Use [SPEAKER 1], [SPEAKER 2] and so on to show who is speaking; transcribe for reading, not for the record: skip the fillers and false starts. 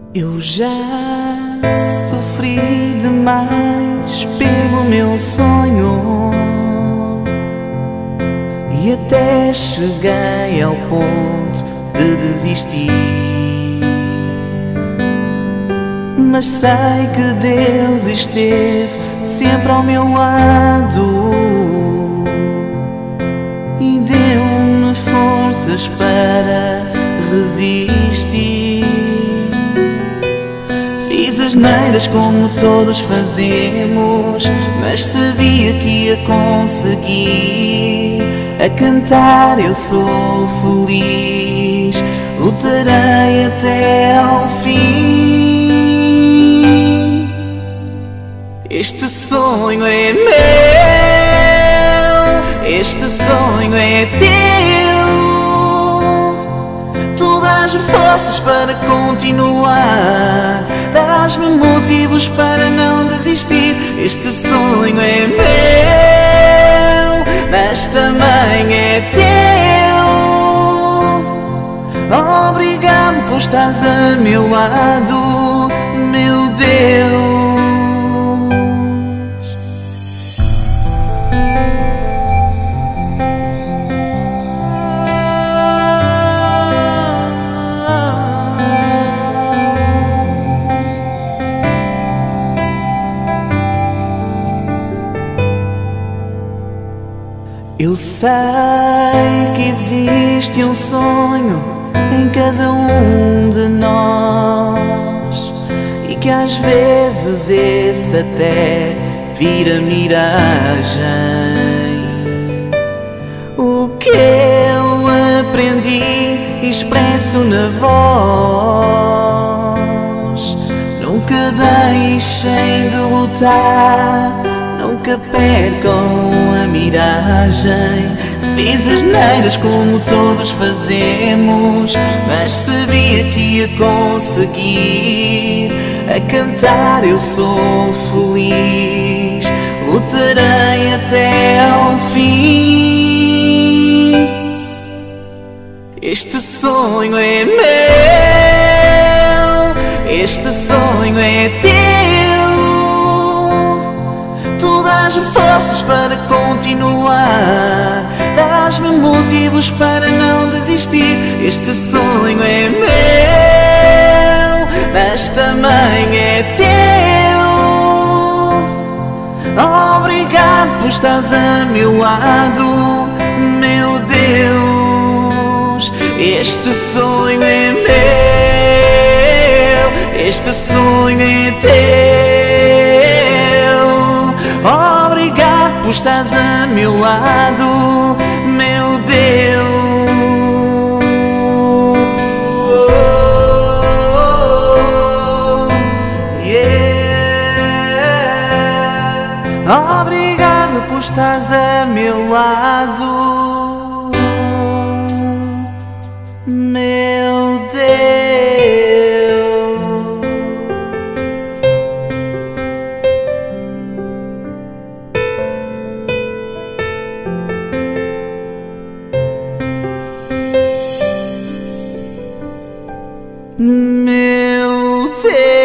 [SPEAKER 1] Eu já sofri demais pelo meu sonho e até cheguei ao ponto de desistir. Mas sei que Deus esteve sempre ao meu lado e deu-me forças para resistir. Fiz asneiras como todos fazemos, mas sabia que ia conseguir. A cantar eu sou feliz, lutarei até ao fim. Este sonho é meu, este sonho é teu. Tu dás-me forças para continuar, dás-me motivos para não desistir. Este sonho é meu, mas também é teu. Obrigado por estares a meu lado, meu Deus. Eu sei que existe um sonho em cada um de nós e que às vezes esse até vira miragem. O que eu aprendi e expresso na voz: nunca deixem de lutar, nunca percam a miragem. Fiz asneiras como todos fazemos, mas sabia que ia conseguir. A cantar eu sou feliz, lutarei até ao fim. Este sonho é meu, este sonho é teu. Tu dás-me forças para continuar, dás-me motivos para não desistir. Este sonho é meu, mas também é teu. Obrigado por estares a meu lado, meu Deus. Este sonho é meu, este sonho é teu. Obrigado por estares a meu lado, meu Deus. Obrigado por estares a meu lado, meu Deus. Meu Deus.